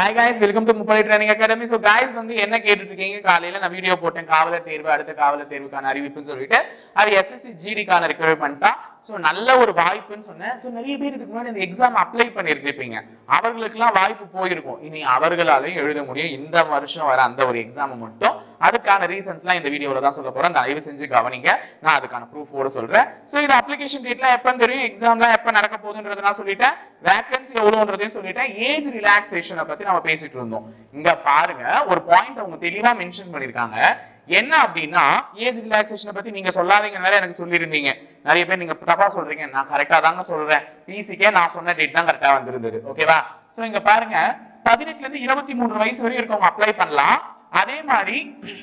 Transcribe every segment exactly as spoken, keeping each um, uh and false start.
Hi guys, welcome to Mupali Training Academy. So guys, வந்து என்ன கேட்டுட்டு இருக்கீங்க? காலையில நான் வீடியோ போட்டேன் காவலர் தேர்வு அடுத்த காவலர் தேர்வுக்கான அறிவிப்புன்னு சொல்லிட்டு அது எஸ்எஸ்சி ஜிடிக்கான ரெக்ரூட்மென்ட்டா. சோ நல்ல ஒரு வாய்ப்புன்னு சொன்னேன். சோ நிறைய பேர் இதுக்கு முன்னாடி இந்த எக்ஸாம் அப்ளை பண்ணிருப்பீங்க. அவங்களுக்குலாம் வாய்ப்பு போயிருக்கும். இனி அவர்களாலையும் எழுத முடியும். இந்த வருஷம் வர அந்த ஒரு எக்ஸாம் மட்டும் அதுக்கான ரீசன்ஸ்லாம் இந்த வீடியோல தான் சொல்ல போறேன். தயவு செஞ்சு கவனிங்க. நான் அதுக்கான ப்ரூஃபோட சொல்றேன். சோ இது அப்ளிகேஷன் டேட்லாம் எப்ப தெரியும், எக்ஸாம்லாம் எப்ப நடக்க போகுதுன்றத நான் சொல்லிட்டேன். வேகன்சி எவ்வளவுன்றதையும் சொல்லிட்டேன். ஏஜ் ரிலாக்சேஷனை பத்தி நம்ம பேசிட்டு இருந்தோம். இங்க பாருங்க ஒரு பாயிண்ட் அவங்க தெளிவா மென்ஷன் பண்ணிருக்காங்க. என்ன அப்படின்னா ஏஜ் ரிலாக்சேஷனை பத்தி நீங்க சொல்லாதீங்கன்னு வேற எனக்கு சொல்லியிருந்தீங்க. நிறைய பேர் நீங்க தப்பா சொல்றீங்க. நான் கரெக்டா தாங்க சொல்றேன். பிசிக்கே நான் சொன்ன டேட் தான் கரெக்டா வந்திருந்தது. ஓகேவா? சோ இங்க பாருங்க பதினெட்டுல இருந்து இருபத்தி மூணு வயசு வரையும் இருக்கவங்க அப்ளை பண்ணலாம். அதே மாதிரி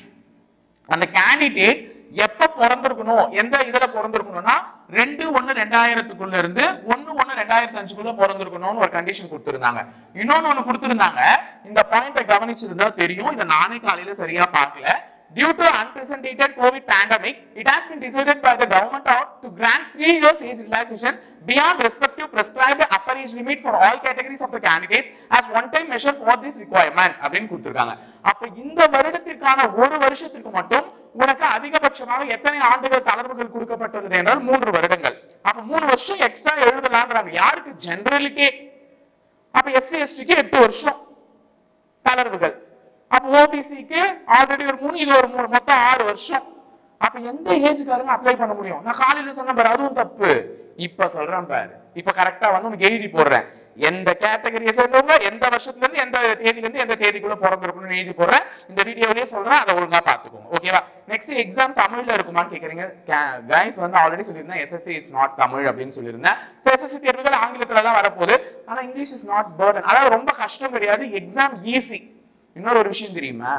அந்த கேண்டிடேட் எப்ப பிறந்திருக்கணும், எந்த இதுல பிறந்திருக்கணும்னா ரெண்டு ஒண்ணு ரெண்டாயிரத்துக்குள்ள இருந்து ஒண்ணு ஒண்ணு ரெண்டாயிரத்தி அஞ்சுக்குள்ள பிறந்திருக்கணும்னு ஒரு கண்டிஷன் கொடுத்திருந்தாங்க. இன்னொன்னு ஒண்ணு கொடுத்திருந்தாங்க. இந்த பாயிண்ட கவனிச்சிருந்தா தெரியும். இதை நானே காலையில சரியா பார்க்கல. Due to unprecedented COVID pandemic, it has been decided by the government to grant three years age relaxation beyond respective prescribed upper age limit for all categories of the candidates as one-time measure for this requirement. அப்படின்னு கொடுத்திருக்காங்க. அப்ப இந்த வருடத்திற்கான ஒரு வருஷத்துக்கு மட்டும் உனக்கு அதிகபட்சமாக எத்தனை ஆண்டுகள் தளர்வுகள் கொடுக்கப்பட்டுள்ளது என்றால் மூன்று வருடங்கள். அப்ப மூணு வருஷம் எக்ஸ்ட்ரா எழுதலான்றாங்க. யாருக்கு? ஜெனரலுக்கே. அப்ப எஸ்சி எஸ்டிக்கு எட்டு வருஷம் தளர்வுகள். அப்ப ஓபிசிக்கு ஆல்ரெடி ஒரு மூணு, இது ஒரு மூணு, மொத்தம் ஆறு வருஷம். அப்ப எந்த ஏஜ்காரங்க அப்ளை பண்ண முடியும்? நான் காலையில சொன்ன பாரு, அதுவும் தப்பு. இப்ப சொல்றேன் பாரு, இப்ப கரெக்டா வந்து உனக்கு எழுதி போடுறேன். எந்த கேட்டகரியை சேர்ந்தவங்க எந்த வருஷத்துல இருந்து எந்த தேதியில இருந்து எந்த தேதிக்குள்ள பிறந்திருக்கணும்னு எழுதி போடுறேன். இந்த வீடியோலயே சொல்றேன், அதை ஒழுங்கா பாத்துக்கோங்க. ஓகேவா? நெக்ஸ்ட் எக்ஸாம் தமிழ்ல இருக்குமான்னு கேக்குறீங்க. கைஸ் வந்து ஆல்ரெடி சொல்லியிருந்தேன் எஸ்எஸ்சி இஸ் நாட் தமிழ் அப்படின்னு சொல்லியிருந்தேன். எஸ்எஸ்சி தேர்வுகள் ஆங்கிலத்துல தான் வரப்போகுது. ஆனா இங்கிலீஷ் இஸ் நாட் பர்டன். அதாவது ரொம்ப கஷ்டம் கிடையாது. Exam easy. இன்னொரு ஒரு விஷயம் தெரியுமா?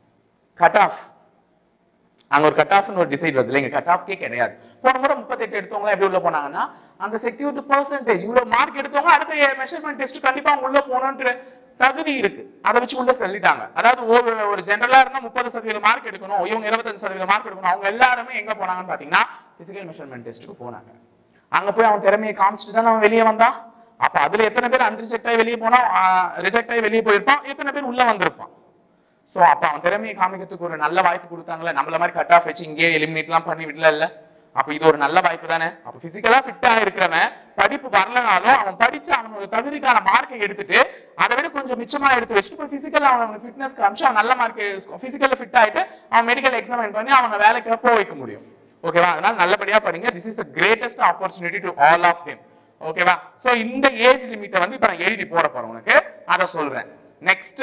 Cut off. அங்க ஒரு கட் ஆஃப்னு ஒரு டிசைட் வருது. இங்க கட் ஆஃப்கே கிடையாது. போன முறை முப்பத்தி எட்டு எடுத்தவங்க எப்படி உள்ள போனாங்கன்னா அந்த செக்யூரிட்டி பெர்சன்டேஜ் இவ்வளவு மார்க் எடுத்தவங்க அடுத்த மெஷர்மெண்ட் டெஸ்ட் கண்டிப்பா உள்ள போகணும்ன்ற தகுதி இருக்கு. அதை வச்சு உள்ள தள்ளிட்டாங்க. அதாவது ஒரு ஜெனரலா இருந்தா முப்பது சதவீதம் மார்க் எடுக்கணும், இவங்க இருபத்தஞ்சு சதவீதம் மார்க் எடுக்கணும். அவங்க எல்லாருமே எங்க போனாங்கன்னு பாத்தீங்கன்னா பிசிக்கல் மெஷர்மெண்ட் டெஸ்ட்டுக்கு போனாங்க. அங்க போய் அவன் திறமையை காமிச்சிட்டு தான் அவன் வெளியே வந்தான். அப்ப அதுல எத்தனை பேர் அன்ரிஜெக்ட் ஆகி வெளியே போனா, ரிஜெக்ட் ஆகி வெளியே போயிருப்பான், எத்தனை பேர் உள்ள வந்திருப்பான். சோ அப்ப அவன் திறமையை காமிக்கிறதுக்கு ஒரு நல்ல வாய்ப்பு கொடுத்தாங்களே. நம்மள மாதிரி கட் ஆஃப் வச்சு இங்கே எலிமினேட் எல்லாம் பண்ணி விடல இல்ல. அப்ப இது ஒரு நல்ல வாய்ப்பு தானே. அப்ப பிசிக்கலா ஃபிட்டா இருக்கிறவன் படிப்பு வரலனாலும் அவன் படிச்சு அவனோட தகுதிக்கான மார்க்கை எடுத்துட்டு அதை விட கொஞ்சம் மிச்சமா எடுத்து வச்சுட்டு இப்போ பிசிக்கல் அவன் ஃபிட்னஸ் காமிச்சு அவன் நல்ல மார்க் பிசிக்கல்ல ஃபிட் ஆயிட்டு அவன் மெடிக்கல் எக்ஸாம் பண்ணி அவனை வேலைக்கு போக வைக்க முடியும். ஓகேவா? அதனால நல்லபடியா படிங்க. This is the greatest opportunity to all of them. ஓகேவா? சோ இந்த ஏஜ் லிமிட்டை வந்து இப்ப நான் எழுதி போட போறேன் உனக்கு. அதை சொல்றேன். நெக்ஸ்ட்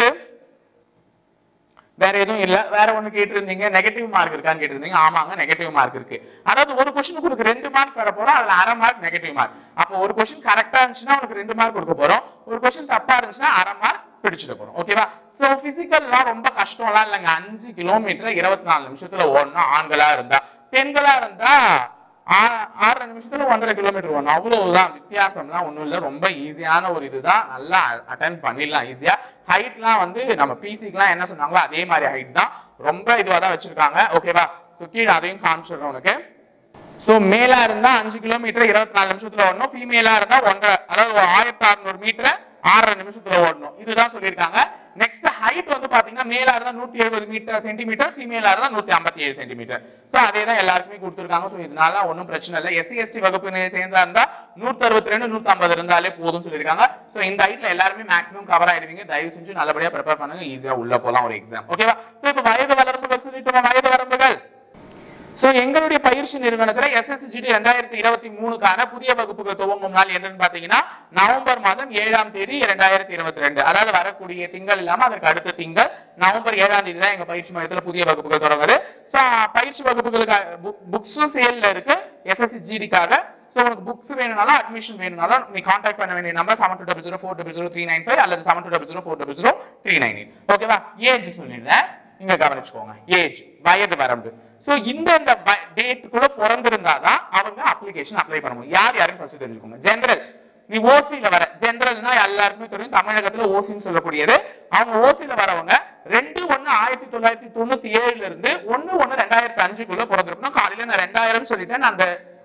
வேற எதுவும் இல்ல. வேற ஒண்ணு கேட்டு இருந்தீங்க, நெகட்டிவ் மார்க் இருக்கான்னு கேட்டு இருந்தீங்க. ஆமாங்க, நெகட்டிவ் மார்க் இருக்கு. அதாவது ஒரு கொஸ்டினுக்கு உனக்கு ரெண்டு மார்க் தர போறோம். அதுல அரை மார்க் நெகட்டிவ் மார்க். அப்போ ஒரு கொஸ்டின் கரெக்டா இருந்துச்சுன்னா உனக்கு ரெண்டு மார்க் கொடுக்க போறோம். ஒரு கொஸ்டின் தப்பா இருந்துச்சுன்னா அரை மார்க் பிடிச்சிட போறோம். ஓகேவா? சோ பிசிக்கல்லாம் ரொம்ப கஷ்டம்லாம் இல்லைங்க. அஞ்சு கிலோமீட்டர் இருபத்தி நாலு நிமிஷத்துல ஓடணும் ஆண்களா இருந்தா. பெண்களா இருந்தா ஆறரை நிமிஷத்துல ஒன்றரை கிலோமீட்டர் ஓடணும். அவ்வளவுதான். வித்தியாசம்லாம் ஒண்ணும் இல்லை. ரொம்ப ஈஸியான ஒரு இதுதான். நல்லா அட்டன் பண்ணிடலாம் ஈஸியா. ஹைட்லாம் வந்து நம்ம பிசிக்குலாம் என்ன சொன்னாங்களோ அதே மாதிரி ஹைட் தான். ரொம்ப இதுவா தான் வச்சிருக்காங்க. ஓகேவா? சோ கீழே அதையும் காமிச்சிடுறோம் உனக்கு. சோ மேலா இருந்தா அஞ்சு கிலோமீட்டர் இருபத்தி நாலு நிமிஷத்துல ஓடணும். ஃபீமேலா இருந்தா ஒன்றரை, அதாவது ஆயிரத்தி அறுநூறு மீட்டர் ஆறரை நிமிஷத்துல ஓடணும். இதுதான் சொல்லியிருக்காங்க. நெக்ஸ்ட் ஹைட் வந்து பாத்தீங்கன்னா மேலா இருந்தா நூத்தி எழுபது மீட்டர் சென்டிமீட்டர், ஃபீமேலா இருந்தா நூத்தி ஐம்பத்தி ஏழு சென்டிமீட்டர். சோ அதே தான் எல்லாருக்குமே கொடுத்துருக்காங்க. சோ இதனால ஒன்றும் பிரச்சனை இல்லை. எஸ்சி எஸ்டி வகுப்பு சேர்ந்தா இருந்தா நூத்தி அறுபத்தி ரெண்டு நூத்தி ஐம்பது இருந்தாலே போதும் சொல்லியிருக்காங்க. சோ இந்த ஹைட்ல எல்லாருமே மேக்ஸிமம் கவர் ஆயிடுவீங்க. தயவு செஞ்சு நல்லபடியா ப்ரிப்பேர் பண்ணுங்க. ஈஸியா உள்ள போலாம் ஒரு எக்ஸாம். ஓகேவா? சோ இப்ப வயது வரம்புகள் சொல்லிட்டு வயது வரம்புகள். சோ எங்களுடைய பயிற்சி நிறுவனத்துல எஸ்எஸ்ஜிடி ரெண்டாயிரத்தி இருபத்தி மூணுக்கான புதிய வகுப்புகள் துவங்கும் நாள் என்னன்னு பாத்தீங்கன்னா நவம்பர் மாதம் ஏழாம் தேதி இரண்டாயிரத்தி இருபத்தி ரெண்டு. அதாவது வரக்கூடிய திங்கள் இல்லாம அதற்கு அடுத்த திங்கள் நவம்பர் ஏழாம் தேதி தான் எங்க பயிற்சி மையத்துல புதிய வகுப்புகள் தொடங்குது. சோ பயிற்சி வகுப்புகளுக்கு புக்ஸும் சேல்ல இருக்கு எஸ்எஸ்ஜிடிக்காக. சோ உனக்கு புக்ஸ் வேணும்னாலும் அட்மிஷன் வேணும்னாலும் நீ கான்டாக்ட் பண்ண வேண்டிய number seven two double zero four double zero three nine five அல்லது seven two double zero four double zero three nine eight. ஓகேவா? ஏஜ் சொல்லிடுறேன், இங்க கவனிச்சுக்கோங்க. ஏஜ் வயது வரம்பு. சோ இந்த டேட்டுக்குள்ள பிறந்திருந்தாதான் அவங்க அப்ளிகேஷன் அப்ளை பண்ண முடியும். யார் யாரும் ஃபர்ஸ்ட் தெரிஞ்சுக்கோங்க. ஜெனரல், நீ ஓசியில வர ஜெனரல்னா எல்லாருக்குமே தெரியும். தமிழகத்துல ஓசின்னு சொல்லக்கூடியது. அவங்க ஓசியில வரவங்க ரெண்டு ஒண்ணு ஆயிரத்தி தொள்ளாயிரத்தி தொண்ணூத்தி ஏழுல இருந்து ஒண்ணு ஒண்ணு ரெண்டாயிரத்தி அஞ்சுக்குள்ள பிறந்திருக்கணும். காலையில நான் ரெண்டாயிரம் சொல்லிட்டேன். அந்த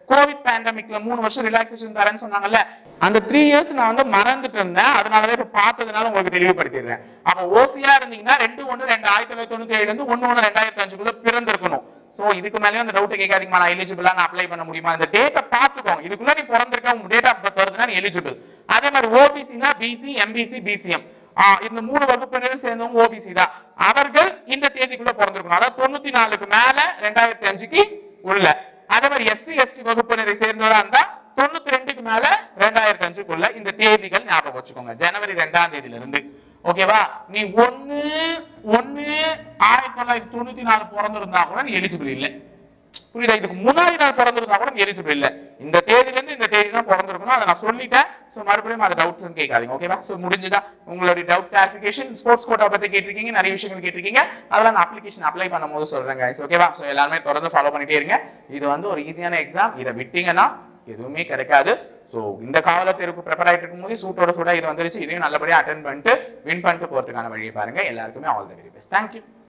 கோவிட் பேண்டமிக்ல மூணு வருஷம் ரிலாக்ஸேஷன் தரேன்னு சொன்னாங்கல்ல, அந்த த்ரீ இயர்ஸ் நான் வந்து மறந்துட்டு இருந்தேன், அதனாலதான் இப்ப பார்த்ததுனால உங்களுக்கு தெளிவுபடுத்திடுறேன். அப்ப ஓசியா இருந்தீங்கன்னா ரெண்டு ஒண்ணு ரெண்டு ஆயிரத்தி தொள்ளாயிரத்தி தொண்ணூத்தி ஏழுல இருந்து ஒண்ணு ஒண்ணு ரெண்டாயிரத்தி அஞ்சுக்குள்ள பிறந்திருக்கணும். சோ இதுக்கு மேலேயும் அந்த டவுட் கேட்காதீங்க, நான் எலிஜிபிளா நான் அப்ளை பண்ண முடியுமா, இந்த டேட்டை பார்த்துக்கோங்க. இதுக்குள்ள நீ பிறந்திருக்க உங்க டேட் ஆஃப் பர்த் வருதுன்னா நீ எலிஜிபிள். அதே மாதிரி ஓபிசினா பிசி, எம்பிசி, பிசிஎம் இந்த மூணு வகுப்பினரும் சேர்ந்தவங்க ஓபிசி தான், அவர்கள் இந்த தேதிக்குள்ள பிறந்திருக்கணும். அதாவது தொண்ணூத்தி நாலுக்கு மேல ரெண்டாயிரத்தி அஞ்சுக்கு உள்ள. அதே மாதிரி எஸ்சி எஸ்டி வகுப்பினரை சேர்ந்தவரா இருந்தா தொண்ணூத்தி ரெண்டுக்கு மேல ரெண்டாயிரத்தி அஞ்சுக்குள்ள. இந்த தேதிகள் ஞாபகம் வச்சுக்கோங்க, ஜனவரி ரெண்டாம் தேதியில இருந்து. ஓகேவா? நீ ஒன்னு ஒன்னு ஆயிரத்தி தொள்ளாயிரத்தி தொண்ணூத்தி நாலு பிறந்திருந்தா கூட நீ எலிஜிபிள் இல்லை. புரியுதா? இதுக்கு முன்னாடி நாள் பிறந்திருந்தா கூட எலிஜிபிள் இல்ல. இந்த தேதியில இருந்து இந்த தேதி தான் பிறந்திருக்கணும். அதை நான் சொல்லிட்டேன். சோ மறுபடியும் அது டவுட்ஸ் கேட்காதீங்க. ஓகேவா? சோ முடிஞ்சுதா உங்களுடைய டவுட் கிளாரிஃபிகேஷன்? ஸ்போர்ட்ஸ் கோட்டா பத்தி கேட்டிருக்கீங்க, நிறைய விஷயங்கள் கேட்டிருக்கீங்க, அதெல்லாம் நான் அப்ளிகேஷன் அப்ளை பண்ணும்போது சொல்றேன் guys. ஓகேவா? சோ எல்லாருமே தொடர்ந்து ஃபாலோ பண்ணிட்டே இருங்க. இது வந்து ஒரு ஈஸியான எக்ஸாம். இதை விட்டீங்கன்னா எதுவுமே கிடைக்காது. சோ இந்த காவலர் தேர்வுக்கு ப்ரிப்பேர் ஆயிட்டு இருக்கும்போது சூட்டோட சூடா இது வந்துருச்சு. இதையும் நல்லபடியா அட்டென்ட் பண்ணிட்டு வின் பண்ணிட்டு போறதுக்கான வழியை பாருங்க. எல்லாருக்குமே all the very best. Thank you.